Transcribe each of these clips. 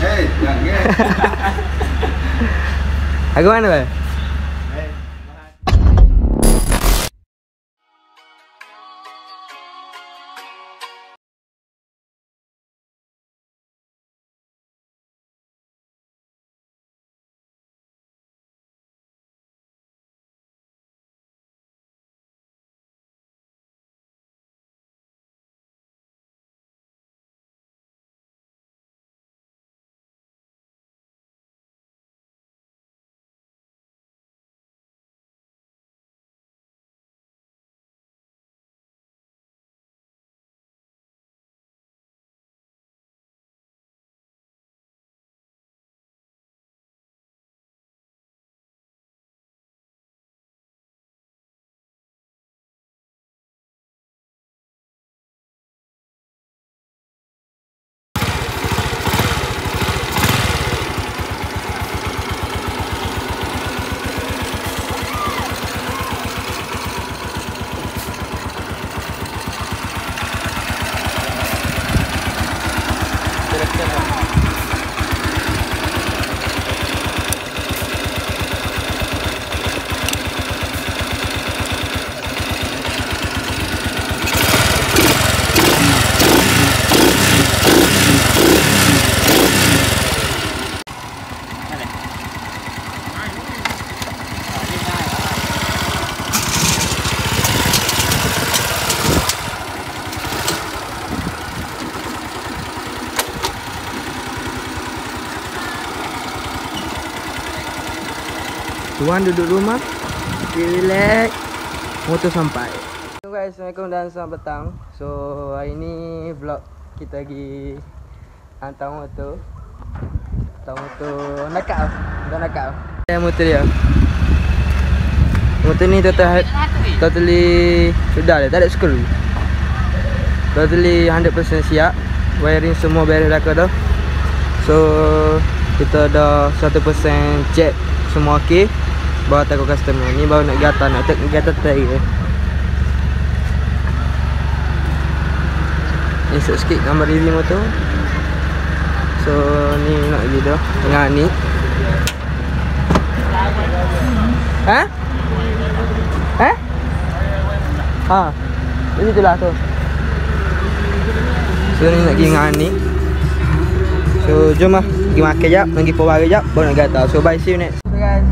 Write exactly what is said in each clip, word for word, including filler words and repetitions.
Hei, jangan. Aku mana, Bang? Tuan duduk rumah, relax, motor sampai. So guys, Assalamualaikum dan selamat petang. So hari ni vlog kita pergi hantar motor. Hantar motor nakal, dah nakal. Dia motor dia. Motor ni total totally sudah dah, tak ada screw. Totally one hundred percent siap. Wiring semua beres dah ke dah. So kita dah one hundred percent check semua okey. Bawa takut customer. Ni baru nak gata, nak tak gata tak je. Insert sikit gambar review motor. So ni nak pergi dah tengah ni. Ha? Ha? Ha. Di situlah tu. So ni nak pergi dengan ni. So jom lah pergi makan jap, pergi power jap, baru nak gata. So bye, see you next. So guys,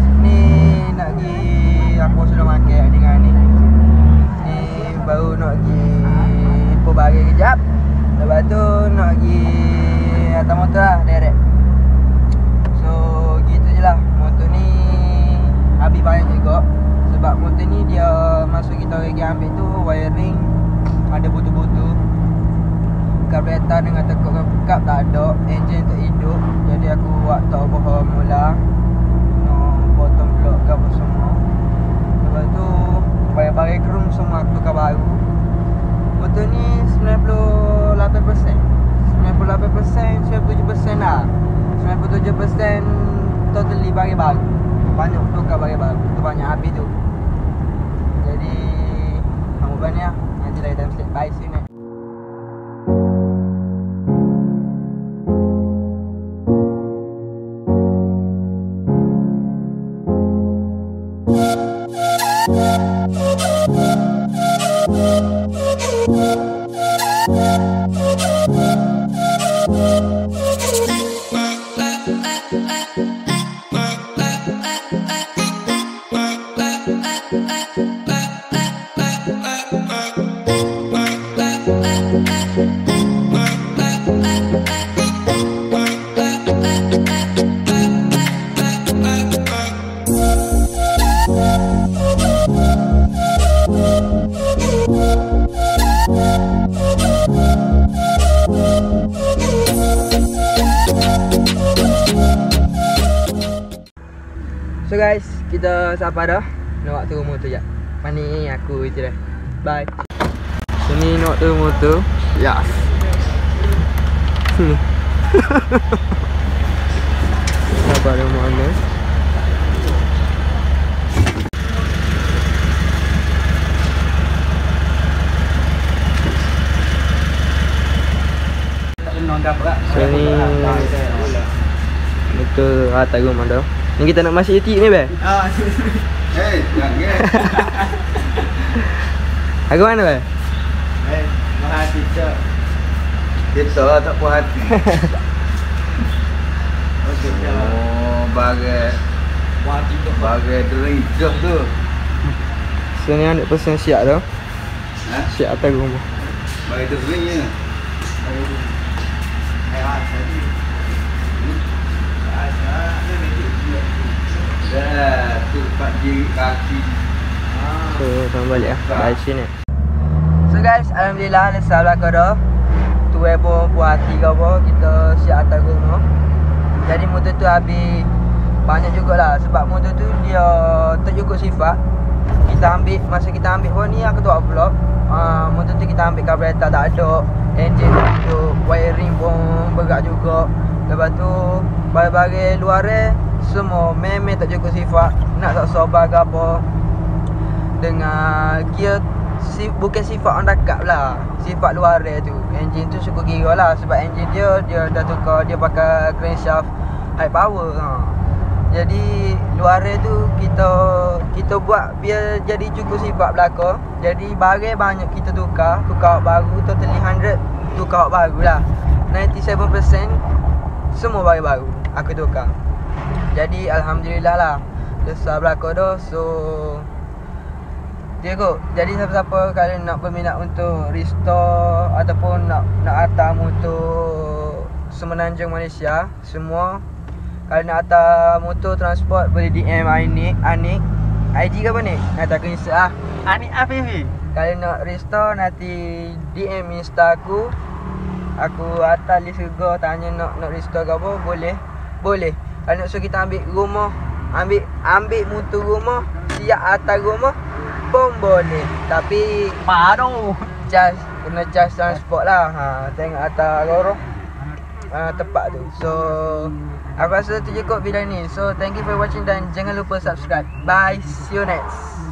aku sudah makan dengan ni. Ni baru nak pergi Ipoh Baris kejap. Lepas tu nak pergi atas motor lah, direct. So gitu je lah. Motor ni habis banyak juga. Sebab motor ni dia masa kita pergi ambil tu wiring ada butu-butu. Karburator dengan tekuk kap tak ada, enjin tak hidup. Jadi aku buat tak overhaul mula. No, bottom block ke apa semua. Lepas tu barang-barang krum semua aku tukar baru. Motor ni sembilan puluh lapan peratus sembilan puluh lapan peratus, sembilan puluh tujuh peratus lah. sembilan puluh tujuh peratus totally barang baru. Banyak tukar barang baru. Tu banyak habis tu. Jadi kamu banyak nanti lagi time slip. Bye, see you next. So guys, kita sampai dah. Nak turun motor jap. Pani aku itu dah. Bye. So ni nak turun motor. Yes. Sampai dah mana? So ni Itu atas rumah dah. Ni kita nak masuk jetik ni be. Ah. Hei, jangan. Aku mana be? Eh, mahal kita. Kita tak puas hati. Oh, bagai bagai derajat tu. So ni anak pesan siap tu. Ha? Siap atas rumah. Bagai derajatnya. Bagai tu. Eh, ah, tadi. Dah, tu pak jari kaki. So, sama balik lah. Dari sini. So guys, alhamdulillah dah salah kau dah. Tu pun puas hati kau apa, kita siap atas rumah. Jadi motor tu habis banyak jugalah sebab motor tu dia tak cukup sifat. Kita ambil, masa kita ambil pun ni aku buat vlog. Uh, motor tu kita ambil carburetor tak ada, engine tu wiring pun bergerak juga. Lepas tu bagai-bagai luar semua memang tak cukup sifat. Nak tak sobar ke apa dengan gear si, bukan sifat on dekat lah, sifat luar tu. Engine tu suka kira lah sebab engine dia dia dah tukar, dia pakai crankshaft high power ha. Jadi luar tu kita kita buat biar jadi cukup sifat belakang. Jadi barang banyak kita tukar, tukar baru, totally one hundred tukar baru lah. ninety-seven percent semua barang baru aku tukar. Jadi alhamdulillah lah besar belakang dah. So dia kot. Jadi siapa-siapa kalau nak berminat untuk restore ataupun nak nak hantar motor Semenanjung Malaysia, semua kalau nak hantar motor transport boleh D M Anik Anik I G ke apa ni? Nanti aku Insta lah Anik Afifi. Kalau nak restore nanti D M Insta aku. Aku hantar list juga, tanya nak nak restore ke apa, boleh. Boleh. Kalau nak suruh kita ambil rumah, ambil ambil motor rumah, siap atas rumah pun boleh. Tapi Baru charge, kena charge transport lah. Ha, tengok atas lorong uh, tempat tu. So aku rasa tu je kot video ni. So thank you for watching dan jangan lupa subscribe. Bye, see you next.